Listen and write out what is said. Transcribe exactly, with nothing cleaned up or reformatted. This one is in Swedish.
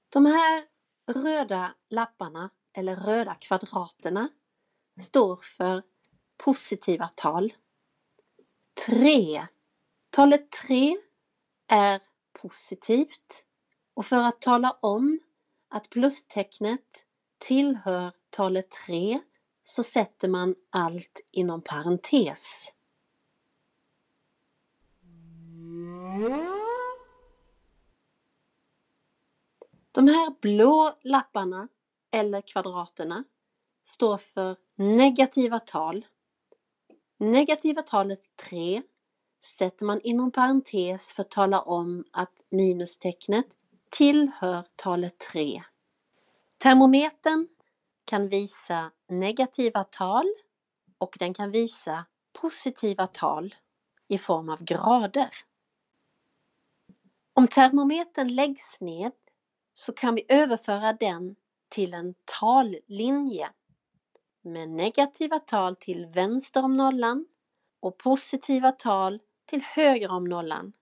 De här röda lapparna eller röda kvadraterna står för positiva tal. Tre. Talet tre är positivt, och för att tala om att plustecknet tillhör talet tre så sätter man allt inom parentes. De här blå lapparna eller kvadraterna står för negativa tal. Negativa talet tre sätter man inom parentes för att tala om att minustecknet tillhör talet tre. Termometern kan visa negativa tal och den kan visa positiva tal i form av grader. Om termometern läggs ned så kan vi överföra den till en tallinje med negativa tal till vänster om nollan och positiva tal till höger om nollan.